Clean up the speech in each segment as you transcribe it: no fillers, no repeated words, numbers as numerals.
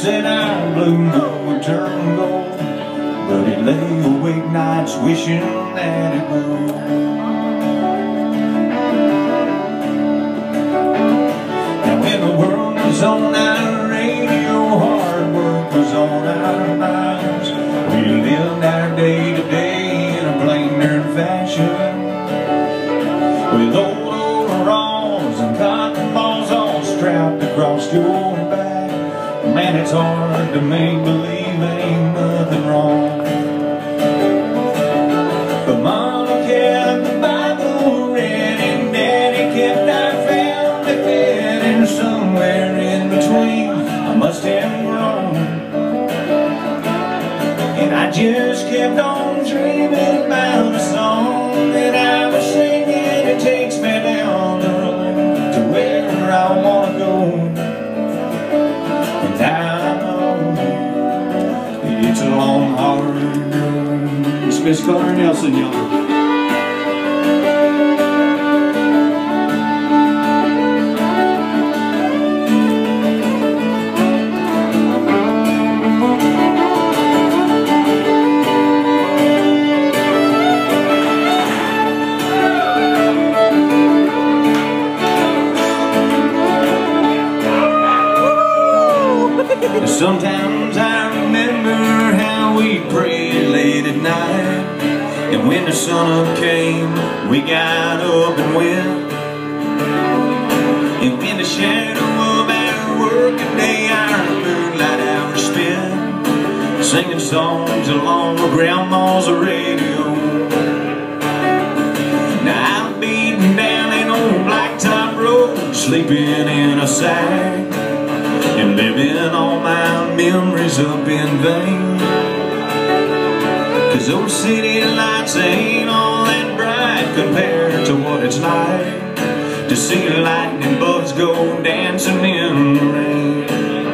said our blue note would turn gold, but he lay awake nights wishing that it would. Now when the world was on our radio, hard work was on our minds. We lived our day to day in a plain dirt fashion, with old overalls and cotton balls all strapped across your back. Man, it's hard to make believe ain't nothing wrong. But Mama kept the Bible read and Daddy kept our family fed, and somewhere in between I must have grown. And I just kept on dreaming about a song that I was singing. It takes me down the road to where I want to go. And I know it's a long, hard road. It's Miss Kari Nelson, y'all. Sometimes I remember how we prayed late at night, and when the sun up came, we got up and went. And when the shadow of our working day, our moonlight hours spent, singing songs along with Grandma's radio. Now I'm beating down an old blacktop road, sleeping in a sack, and living all my memories up in vain. 'Cause those city lights ain't all that bright compared to what it's like to see lightning bugs go dancing in the rain.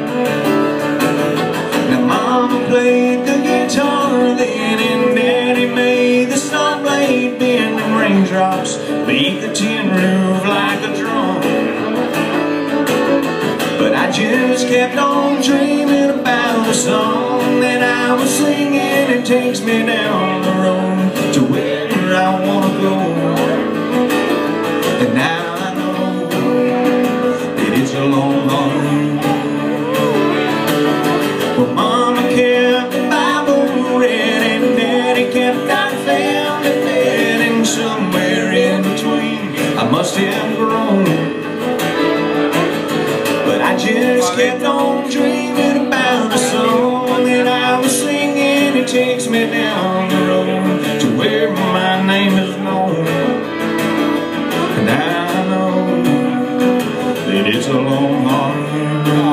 Now Mama played the guitar then, and Daddy made the saw blade bend, and raindrops beat the tin roof like a drum. But I just kept on dreaming about a song that I was singing. It takes me down the road to where I want to go. And now I know that it's a long, long road. Well, Mama kept the Bible read and Daddy kept our family fed, and somewhere in between I must have grown. I just kept on dreaming about a song that I was singing. It takes me down the road to where my name is known. And I know that it's a long, hard road.